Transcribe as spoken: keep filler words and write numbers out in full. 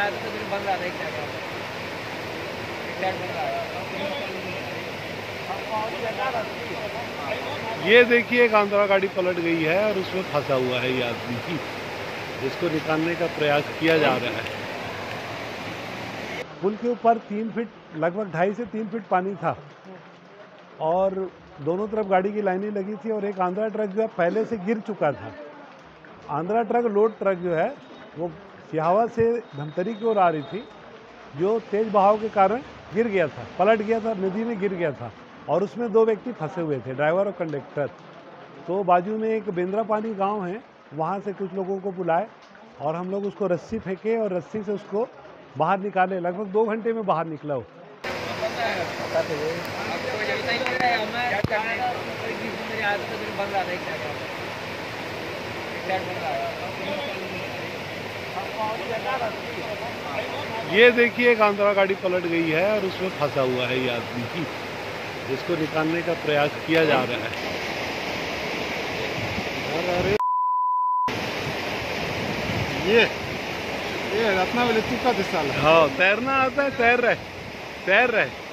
आया था तो फिर बन रहा था, एक साइड एक साइड बन रहा था। ये देखिए एक आंध्रा गाड़ी पलट गई है और उसमें फंसा हुआ है ये आदमी, जिसको निकालने का प्रयास किया जा रहा है। पुल के ऊपर तीन फीट लगभग ढाई से तीन फीट पानी था और दोनों तरफ गाड़ी की लाइनें लगी थी और एक आंध्रा ट्रक जो है पहले से गिर चुका था। आंध्रा ट्रक लोड ट्रक जो है वो सिहावा से धमतरी की ओर आ रही थी, जो तेज बहाव के कारण गिर गया था, पलट गया था, नदी में गिर गया था और उसमें दो व्यक्ति फंसे हुए थे, ड्राइवर और कंडक्टर। तो बाजू में एक बेंद्रा पानी गाँव है, वहाँ से कुछ लोगों को बुलाए और हम लोग उसको रस्सी फेंके और रस्सी से उसको बाहर निकाले। लगभग दो घंटे में बाहर निकला हो। ये देखिए एक आंध्रा गाड़ी पलट गई है और उसमें फंसा हुआ है ये आदमी, जिसको निकालने का प्रयास किया जा रहा है। अरे ये ये रत्नावली तुका दिसाला। हाँ, तैरना आता है, तैर रहे तैर रहे